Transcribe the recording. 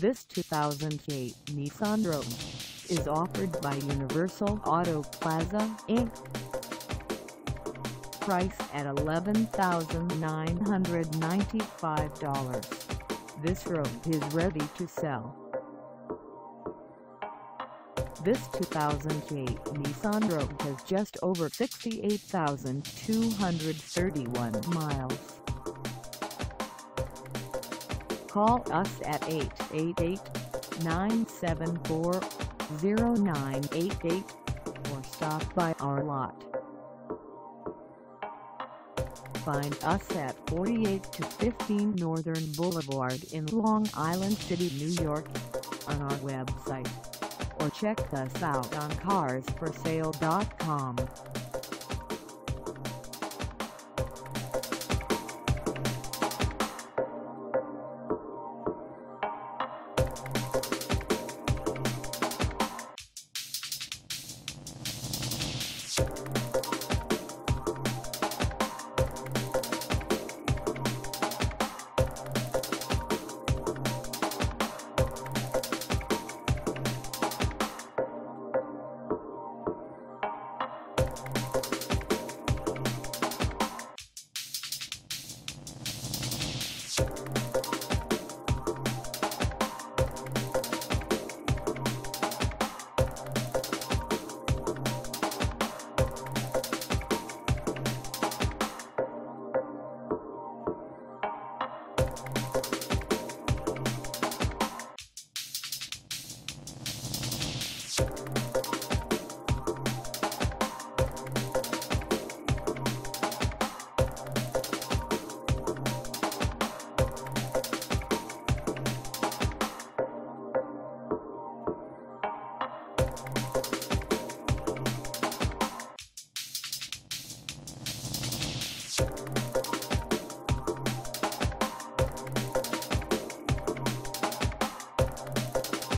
This 2008 Nissan Rogue is offered by Universal Auto Plaza Inc. Price at $11,995. This Rogue is ready to sell. This 2008 Nissan Rogue has just over 68,231 miles. Call us at 888-974-0988 or stop by our lot. Find us at 48-15 Northern Boulevard in Long Island City, New York, on our website, or check us out on carsforsale.com.